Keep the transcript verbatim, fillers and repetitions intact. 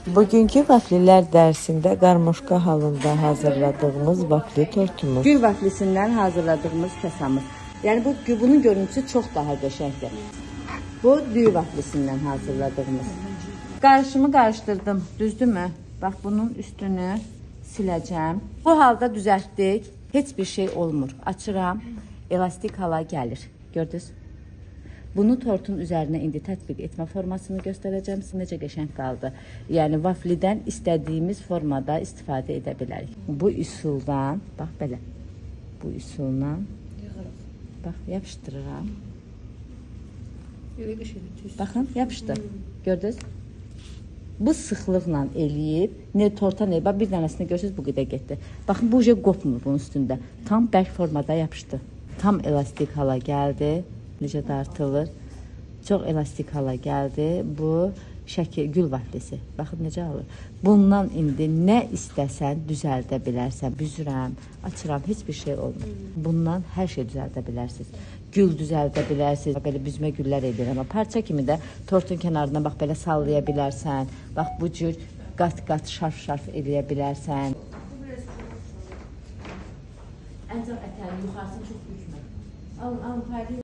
Bugünkü vaflilər dərsində qarmoşka halında hazırladığımız vafli tortumuz. Gül vaflisindən hazırladığımız kəsamız. Yəni bu bunun görüntüsü çox daha qəşəngdir. Bu düyü vaflisindən hazırladığımız. Qarışımı qarışdırdım, düzdürmü? Bax bunun üstünü siləcəm. Bu halda düzəltdik. Heç bir şey olmur. Açıram, elastik hala gəlir. Gördünüz? Bunu tortun üzərinə indi tətbiq etmə formasını göstərəcəm. Necə qəşəng qaldı. Yəni vaflidən istədiyimiz formada istifadə edə bilərik. Bu üsuldan, bax belə. Bu üsulla bax yapışdırıram. Baxın, yapışdı. Gördünüz? Bu sıxlıqla eləyib, ne torta ne, bax bir dənəsini görsünüz, bu qədər getdi. Baxın, bu uca qopmur bunun üstündə. Tam bərk formada yapışdı. Tam elastik hala gəldi. Necə dartılır. Çox elastik hala gəldi. Bu şəkil gül vaflisi. Baxın necə alır. Bundan indi nə istəsən düzəldə bilərsən. Büzürəm, açıram, heç bir şey olmur. Bundan hər şey düzəldə bilərsiniz. Gül düzəldə bilərsiniz. Belə büzmə güllər edir. Amma parça kimi də tortun kənarına bax belə sallaya bilərsən. Bax bu cür qat-qat, şarf-şarf eləyə bilərsən. Ancaq ətərin yuxarısını çox bükmə. Alın, alın, paylayın.